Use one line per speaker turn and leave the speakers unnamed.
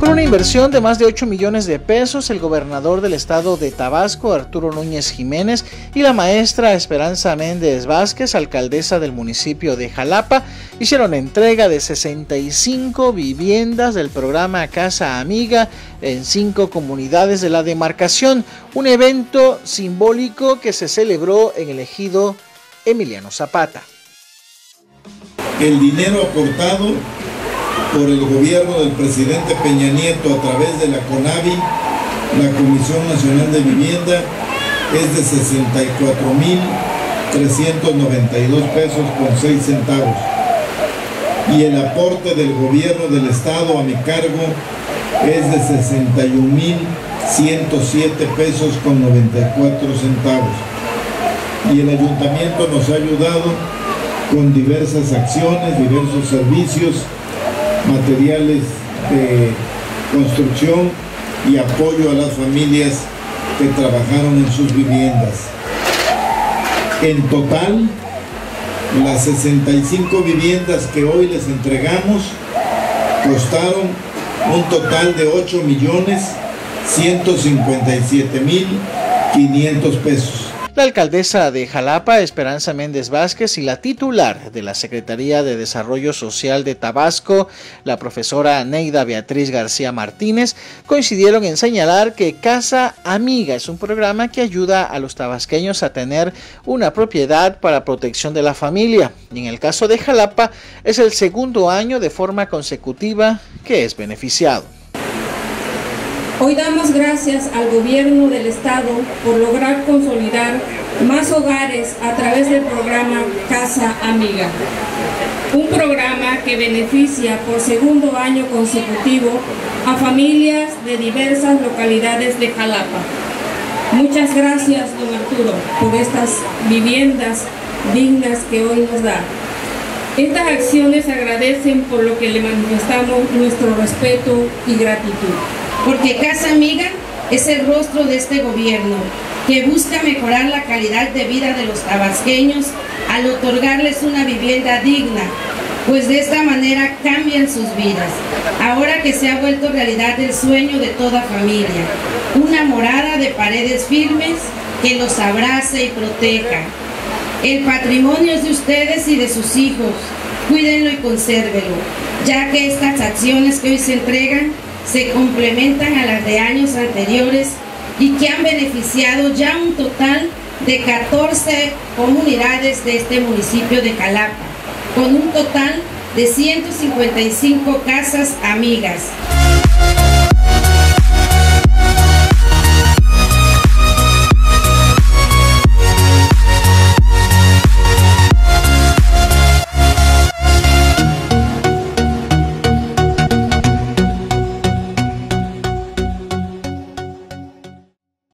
Con una inversión de más de 8 millones de pesos, el gobernador del estado de Tabasco, Arturo Núñez Jiménez, y la maestra Esperanza Méndez Vázquez, alcaldesa del municipio de Jalapa, hicieron entrega de 65 viviendas del programa Casa Amiga en 5 comunidades de la demarcación, un evento simbólico que se celebró en el ejido Emiliano Zapata.
El dinero aportado por el gobierno del presidente Peña Nieto a través de la CONAVI, la Comisión Nacional de Vivienda, es de 64,392 pesos con 6 centavos. Y el aporte del gobierno del estado a mi cargo es de 61,107 pesos con 94 centavos. Y el ayuntamiento nos ha ayudado con diversas acciones, diversos servicios, materiales de construcción y apoyo a las familias que trabajaron en sus viviendas. En total, las 65 viviendas que hoy les entregamos costaron un total de 8,157,500 pesos.
La alcaldesa de Jalapa, Esperanza Méndez Vázquez, y la titular de la Secretaría de Desarrollo Social de Tabasco, la profesora Neida Beatriz García Martínez, coincidieron en señalar que Casa Amiga es un programa que ayuda a los tabasqueños a tener una propiedad para protección de la familia. Y en el caso de Jalapa, es el segundo año de forma consecutiva que es beneficiado.
Hoy damos gracias al gobierno del estado por lograr consolidar más hogares a través del programa Casa Amiga, un programa que beneficia por segundo año consecutivo a familias de diversas localidades de Jalapa. Muchas gracias, don Arturo, por estas viviendas dignas que hoy nos da. Estas acciones agradecen, por lo que le manifestamos nuestro respeto y gratitud.
Porque Casa Amiga es el rostro de este gobierno, que busca mejorar la calidad de vida de los tabasqueños al otorgarles una vivienda digna, pues de esta manera cambian sus vidas. Ahora que se ha vuelto realidad el sueño de toda familia, una morada de paredes firmes que los abrace y proteja. El patrimonio es de ustedes y de sus hijos, cuídenlo y consérvenlo, ya que estas acciones que hoy se entregan se complementan a las de años anteriores y que han beneficiado ya un total de 14 comunidades de este municipio de Jalapa, con un total de 155 casas amigas.